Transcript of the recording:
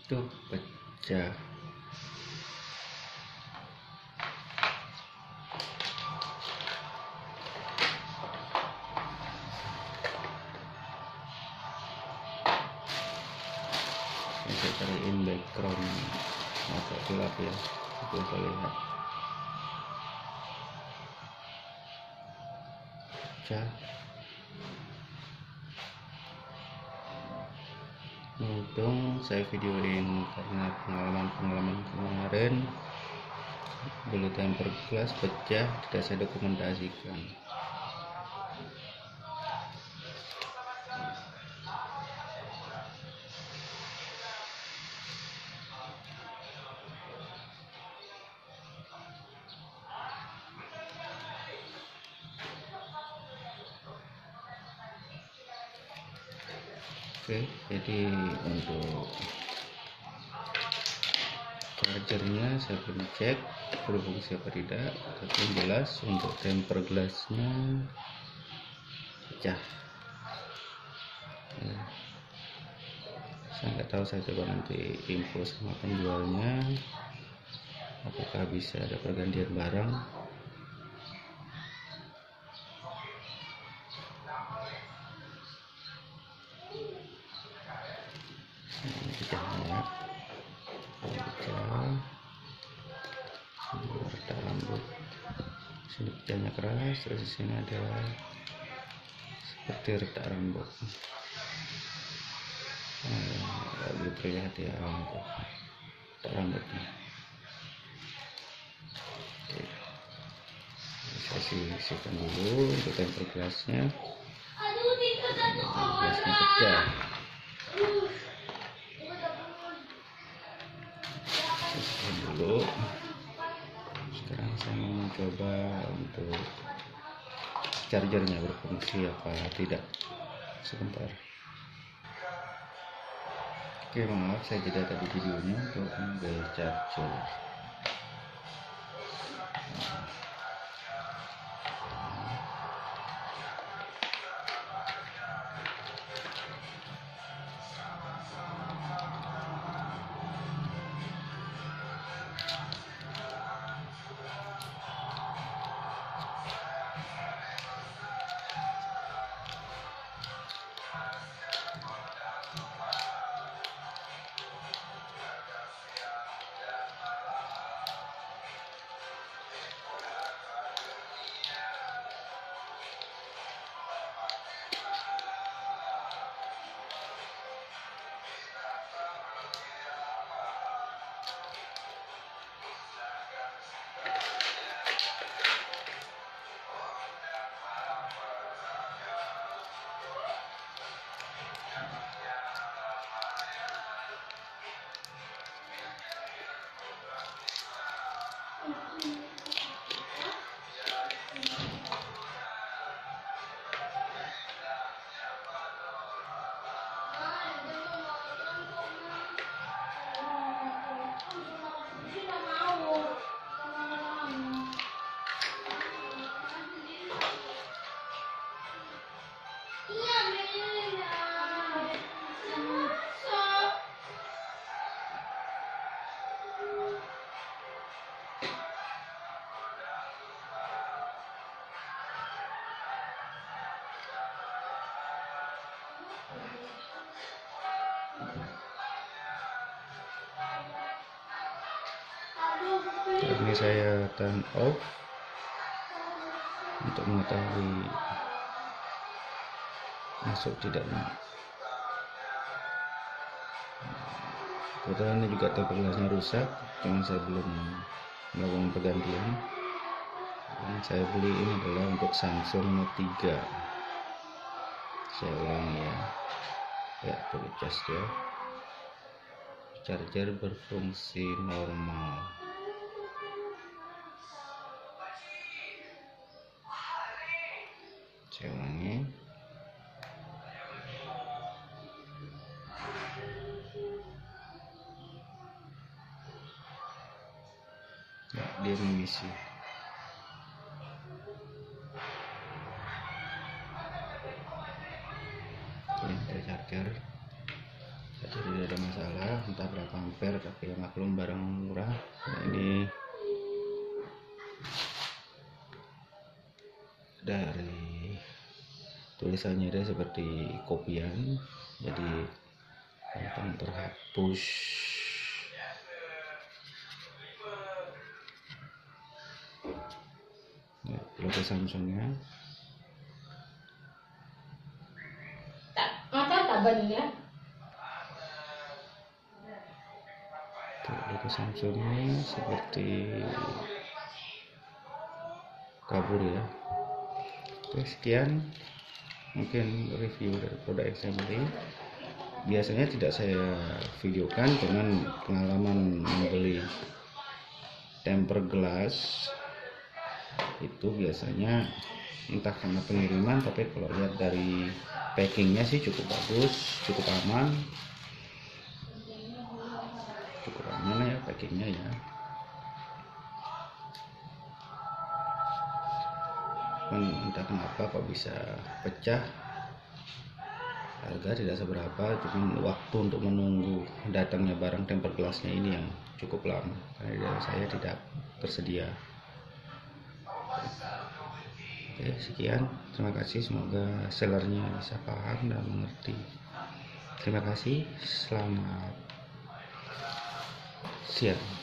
Tuh pecah. Saya cariin background agak gelap ya, supaya terlihat. Pecah. Untung saya videoin karena pengalaman kemarin dulu temper glass pecah, tidak saya dokumentasikan. Oke, jadi untuk chargernya saya belum cek berfungsi apa tidak, tapi yang jelas untuk temper glassnya pecah ya. Saya nggak tahu, saya coba nanti info sama penjualnya apakah bisa ada pergantian barang. Ini pecahnya, pecah. Ini retak rambut, sini pecahnya keras, terus di sini ada seperti retak rambut. Lebih terlihat ya untuk retak rambutnya. Oke, saya sisihkan dulu untuk temper glassnya. Glassnya pecah. Sisihkan dulu. Sekarang saya mau mencoba untuk chargernya berfungsi apa tidak. Sebentar. Oke, maaf saya jeda tadi videonya untuk mengambil charger. Ini saya turn off untuk mengetahui masuk tidaknya. Kebetulan ini juga temper glassnya rusak, cuma saya belum melakukan pergantian. Yang saya beli ini adalah untuk Samsung Note 3. Saya ulangi ya, perlu cas ya. Charger berfungsi normal. Saya ulangi. Ya, dia mengisi. Ini charger jadi tidak ada masalah, entah berapa ampere, tapi yang maklum barang murah. Nah, ini dari tulisannya dia seperti kopian, jadi gampang terhapus. Nah, logo Samsungnya. Mata taban ya. Logo Samsungnya seperti kabur ya. Oke, sekian mungkin review dari produk Xamily. Biasanya tidak saya videokan, dengan pengalaman membeli tempered glass itu biasanya entah karena pengiriman, tapi kalau lihat dari packingnya sih cukup bagus, cukup aman ya packingnya ya. Entah kenapa kok bisa pecah. Harga tidak seberapa, cuma waktu untuk menunggu datangnya barang tempered glassnya ini yang cukup lama, karena saya tidak tersedia. Oke, sekian, terima kasih, semoga sellernya bisa paham dan mengerti. Terima kasih, selamat siang.